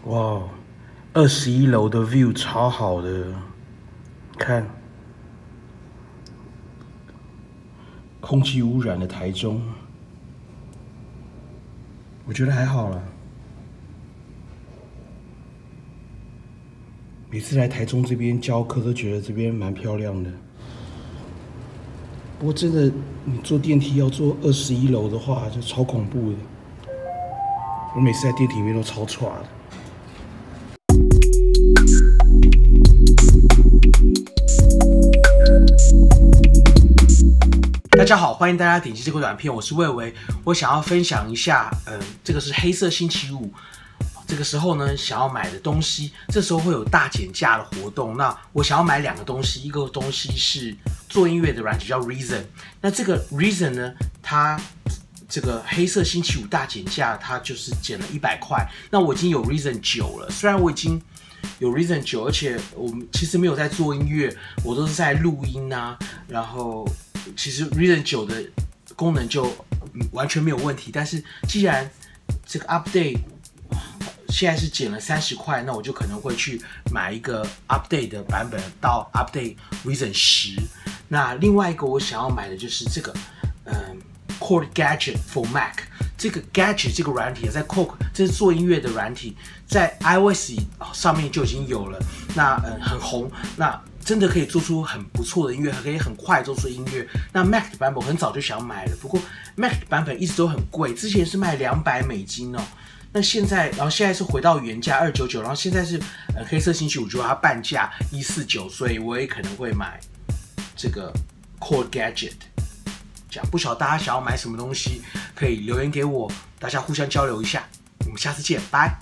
哇，21楼的 view 超好的，看，空气污染的台中，我觉得还好啦。每次来台中这边教课，都觉得这边蛮漂亮的。不过真的，你坐电梯要坐21楼的话，就超恐怖的。我每次在电梯里面都超喘的。大家好，欢迎大家点击这个短片，我是魏维。我想要分享一下，这个是黑色星期五。这个时候呢，想要买的东西，这时候会有大减价的活动。那我想要买2个东西，一个东西是做音乐的软体叫 Reason。那这个 Reason 呢，它这个黑色星期五大减价，它就是减了100块。那我已经有 Reason 9了，虽然我已经有 Reason 9，而且我其实没有在做音乐，我都是在录音啊。然后其实 Reason 9的功能就完全没有问题。但是既然这个 update现在是减了30块，那我就可能会去买一个 update 的版本到 update Reason 10。那另外一个我想要买的就是这个Chord Gadget for Mac。这个 Gadget 这个软体在 Chord 这是做音乐的软体，在 iOS 上面就已经有了，那很红，那真的可以做出很不错的音乐，可以很快做出音乐。那 Mac 的版本我很早就想买了，不过 Mac 的版本一直都很贵，之前是卖$200哦。那现在是回到原价299，然后现在是黑色星期五就它半价149，所以我也可能会买这个 Chord Gadget。这样不晓得大家想要买什么东西，可以留言给我，大家互相交流一下。我们下次见，拜。